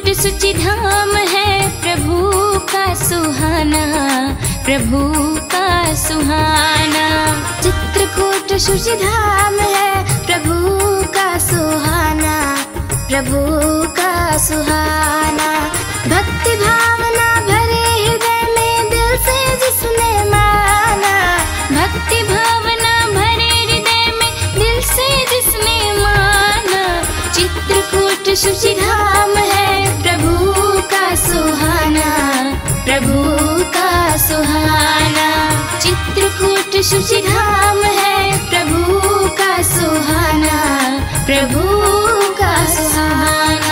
शुचि धाम है प्रभु का सुहाना, प्रभु का सुहाना। चित्रकूट शुचि धाम है प्रभु का सुहाना, प्रभु का सुहाना। भक्ति भावना भरे हृदय में दिल से जिसने माना, भक्ति भावना भरे हृदय में दिल से जिसने माना। चित्रकूट शुचि धाम है प्रभु का सुहाना, प्रभु का सुहाना। चित्रकूट शुचि धाम है प्रभु का सुहाना, प्रभु का सुहाना।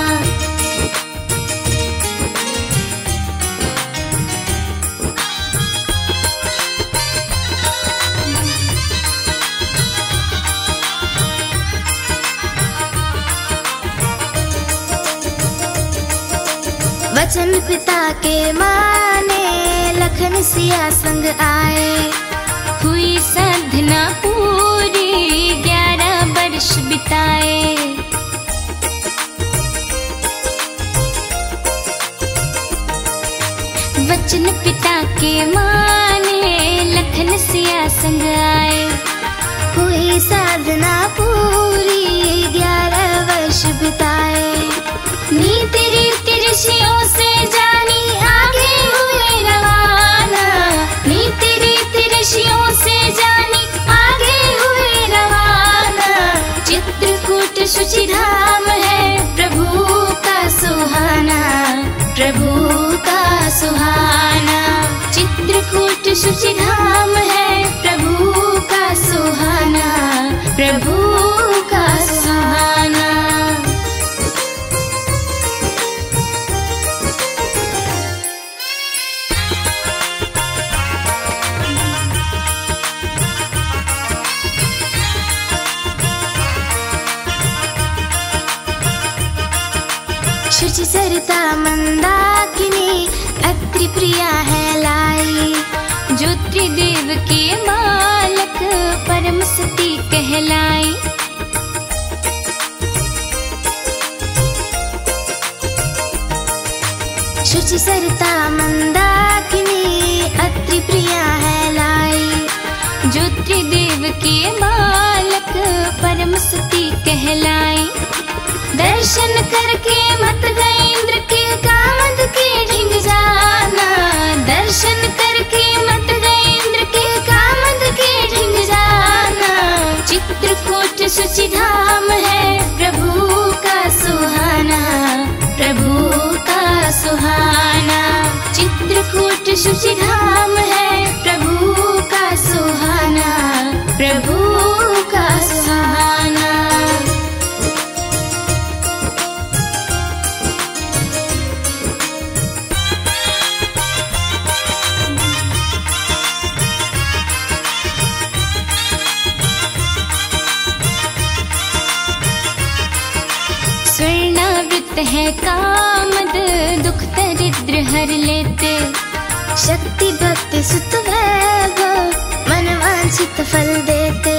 वचन पिता के माने लखन सिया संग आए, हुई साधना पूरी 11 वर्ष बिताए। वचन पिता के माने लखन सिया संग आए, हुई साधना पूरी 11 वर्ष बिताए। नीति रीति ऋषियों से जानी आगे हुए रवाना, नीति रीति ऋषियों से जानी आगे हुए रवाना। चित्रकूट शुचि धाम है प्रभु का सुहाना, प्रभु का सुहाना। चित्रकूट शुचि धाम है प्रभु का सुहाना, प्रभु का सुहाना। शुचि सरिता मंदाकिनी अत्रि प्रिया है लाई, जो त्रिदेव के मालक परम सती कहलाई। शुचि सरिता मंदाकिनी अत्रि प्रिया है लाई, जो त्रिदेव के मालक परम सती कहलाई। दर्शन करके मत गए इंद्र के कामद के ढिंग जाना, दर्शन करके मत गए इंद्र के कामद के ढिंग जाना। चित्रकूट शुचि धाम है प्रभु का सुहाना, प्रभु का सुहाना। चित्रकूट शुचि धाम है प्रभु का सुहाना, प्रभु का सुहाना। स्वर्णावृत है कामद दुख दरिद्र हर लेते, शक्ति भक्ति सुत वैभव मन वांछित फल देते।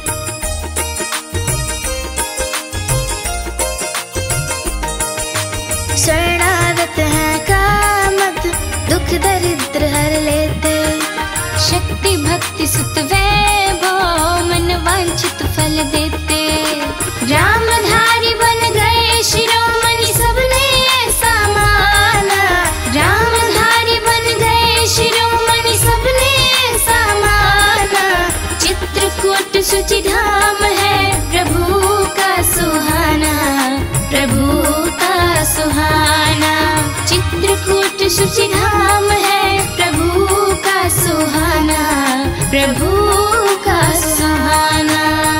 शरणागत है कामद दुख दरिद्र हर लेते, शक्ति भक्ति सुत वैभव मन वांछित फल देते। रामधारी बन गए शिरोमणि सबने ऐसा माना, रामधारी बन गए शिरोमणि सबने ऐसा माना। चित्रकूट शुचि धाम है प्रभु का सुहाना, प्रभु का सुहाना। चित्रकूट शुचि धाम है प्रभु का सुहाना, प्रभु का सुहाना।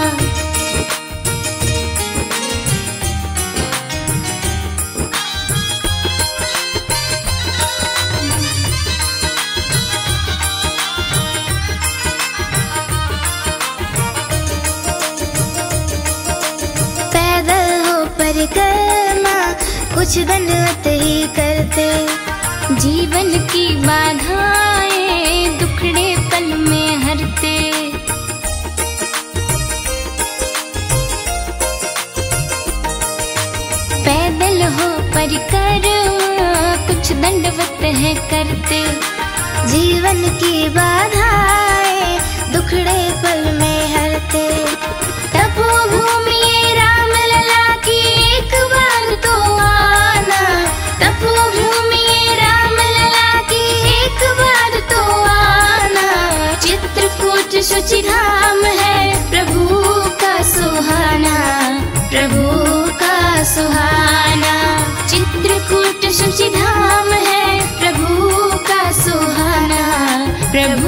परिक्रमा कुछ दंडवत ही करते, जीवन की बाधाएं दुखड़े पल में हरते। पैदल हो परिक्रमा, कुछ दंडवत है करते। जीवन की बाधाएं दुखड़े पल में हरते। तपोभूमि ये राम लला की एक बार तो आना, तपोभूमि ये राम लला की एक बार तो आना। चित्रकूट शुचि धाम है प्रभु का सुहाना, प्रभु का सुहाना। चित्रकूट शुचि धाम है प्रभु का सुहाना, प्रभु